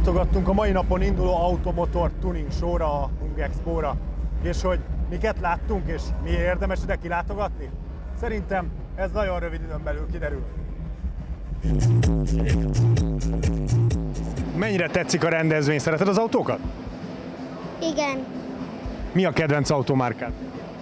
Ellátogattunk a mai napon induló Automotor Tuning Show-ra, a Hung Expo-ra. És hogy miket láttunk, és miért érdemes ide kilátogatni? Szerintem ez nagyon rövid időn belül kiderül. Mennyire tetszik a rendezvény? Szereted az autókat? Igen. Mi a kedvenc automárkád?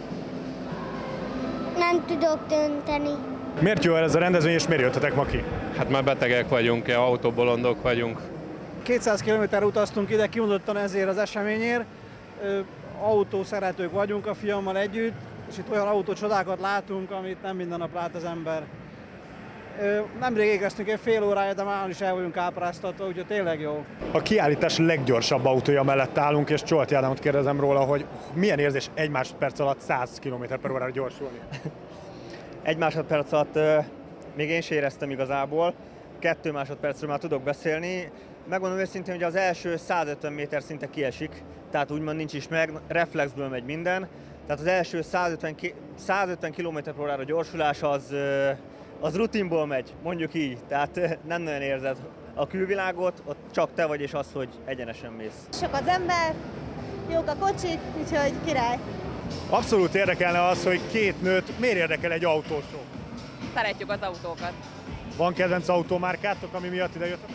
Nem tudok dönteni. Miért jó ez a rendezvény, és miért jöttetek ma ki? Hát már betegek vagyunk, autóbolondok vagyunk. 200 km utaztunk ide kimondottan ezért az eseményért. Autószeretők vagyunk a fiammal együtt, és itt olyan autócsodákat látunk, amit nem minden nap lát az ember. Nemrég érkeztünk egy fél órája, de már is el vagyunk ábráztatva, úgyhogy tényleg jó. A kiállítás leggyorsabb autója mellett állunk, és Csolti Ádámot kérdezem róla, hogy milyen érzés 1 másodperc alatt 100 km/h gyorsulni? 1 másodperc alatt még én sem éreztem igazából, 2 másodpercről már tudok beszélni. Megmondom őszintén, hogy az első 150 méter szinte kiesik, tehát úgymond nincs is meg, reflexből megy minden. Tehát az első 150 km/h gyorsulás az rutinból megy, mondjuk így, tehát nem nagyon érzed a külvilágot, ott csak te vagy és az, hogy egyenesen mész. Sok az ember, jók a kocsik, úgyhogy király. Abszolút érdekelne az, hogy 2 nőt miért érdekel egy autóshow? Szeretjük az autókat. Van kedvenc automárkátok, ami miatt ide jöttetek?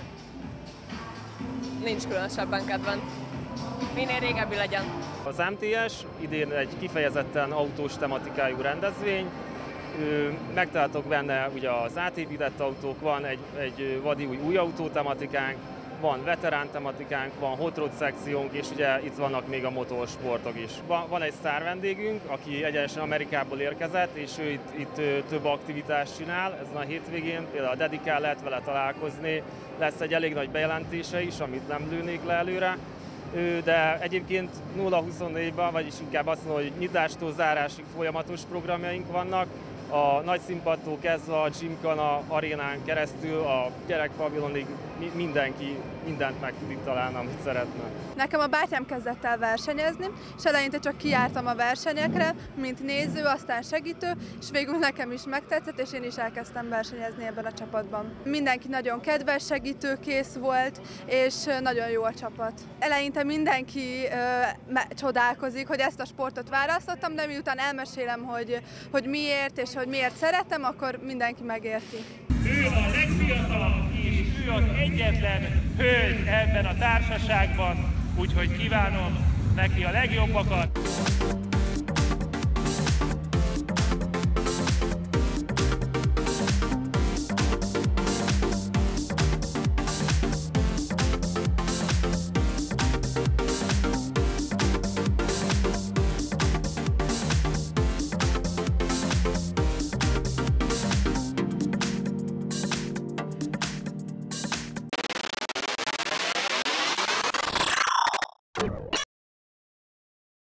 Nincs különösebben kedvenc. Minél régebbi legyen. Az MTS idén egy kifejezetten autós tematikájú rendezvény. Megtaláltok benne ugye az átépített autók, van egy vadi új autó tematikánk, van veterán tematikánk, van hot rod szekciónk, és ugye itt vannak még a motorsportok is. Van egy sztár vendégünk, aki egyenesen Amerikából érkezett, és ő itt több aktivitást csinál ezen a hétvégén, például a Dedikál lehet vele találkozni, lesz egy elég nagy bejelentése is, amit nem lőnék le előre. De egyébként 0-24-ben, vagyis inkább azt mondom, hogy nyitástól zárásig folyamatos programjaink vannak. A nagy színpadtól kezdve a Gymkhana arénán keresztül a gyerekpavilonig mindenki mindent meg tud itt találni, amit szeretne. Nekem a bátyám kezdett el versenyezni, és eleinte csak kijártam a versenyekre, mint néző, aztán segítő, és végül nekem is megtetszett, és én is elkezdtem versenyezni ebben a csapatban. Mindenki nagyon kedves, segítőkész volt, és nagyon jó a csapat. Eleinte mindenki csodálkozik, hogy ezt a sportot választottam, de miután elmesélem, hogy miért, és hogy miért szeretem, akkor mindenki megérti. Ő a legfiatalabb, és ő az egyetlen hölgy ebben a társaságban, úgyhogy kívánom neki a legjobbakat.